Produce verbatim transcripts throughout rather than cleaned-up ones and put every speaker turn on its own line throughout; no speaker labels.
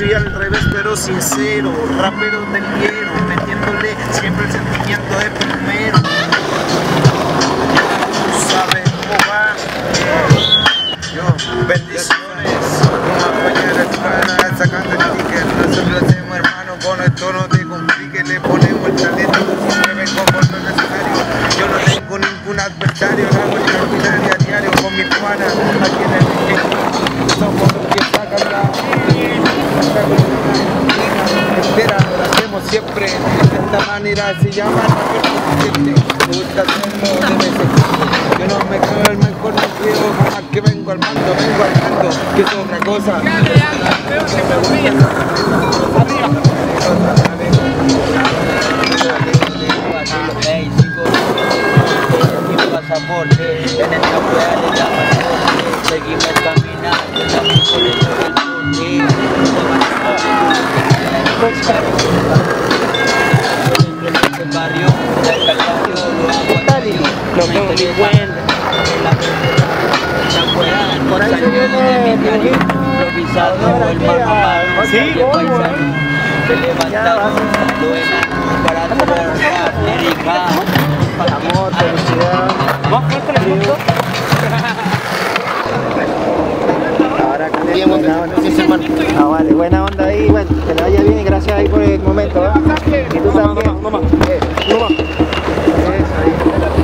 soy al revés pero sincero, rapero del quiero, metiéndole siempre el sentimiento de primero. Tú sabes cómo va. Yo, bendiciones. Vamos a apoyar el pana, sacando el ticket. Nosotros lo hacemos, hermano, con esto no te compliques. Le ponemos el talento, siempre vengo por lo necesario. Yo no tengo ningún adversario, hago extraordinaria a diario con mis panas. Aquí en el ticket somos los que sacan la... Espera, lo hacemos siempre de esta manera, se llama me gusta hacerlo de veces. Yo no me creo el mejor, no creo jamás que vengo al mando, vengo al mando, que es otra cosa. Mi pasaporte, en esta rueda de la pasaporte, seguimos caminando, estamos por el barrio, lo veo muy bueno. Por ahí se viene improvisado el mano. Sí, se levantaron para trabajar, amor, felicidad. ¿Más fuerte el mundo? Ahora bien, buena onda. Sí, hermano. Ah, vale, buena onda ahí, bueno, que le vaya bien y gracias ahí por el momento, ¿eh? Y tú también. No más, no más. Eso ahí.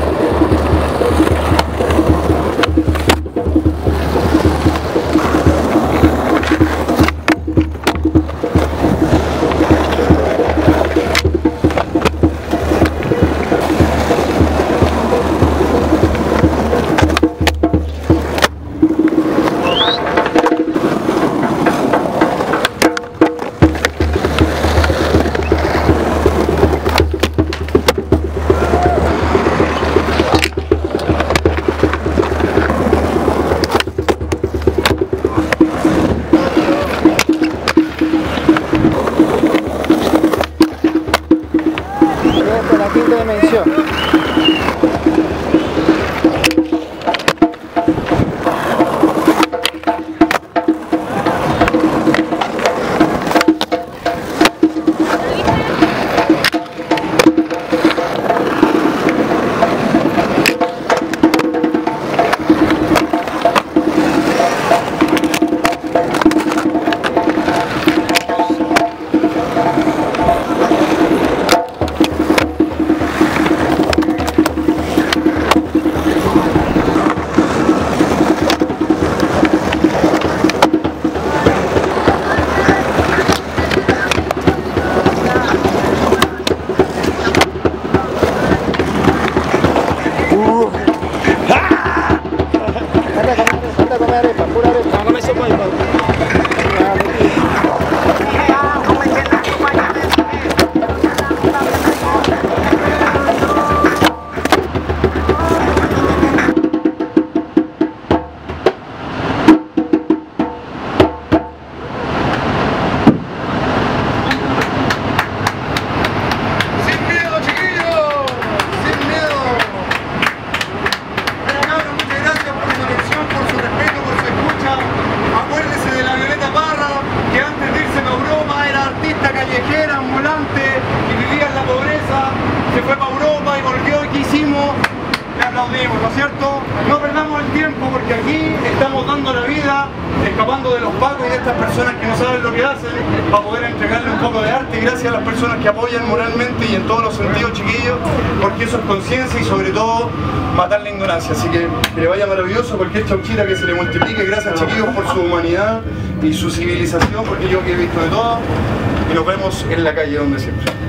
La quinta dimensión. ¿No es cierto? No perdamos el tiempo porque aquí estamos dando la vida, escapando de los pacos y de estas personas que no saben lo que hacen para poder entregarle un poco de arte y gracias a las personas que apoyan moralmente y en todos los sentidos, chiquillos, porque eso es conciencia y sobre todo matar la ignorancia. Así que que le vaya maravilloso, cualquier chauchita que se le multiplique. Gracias, chiquillos, por su humanidad y su civilización, porque yo que he visto de todo y nos vemos en la calle donde siempre.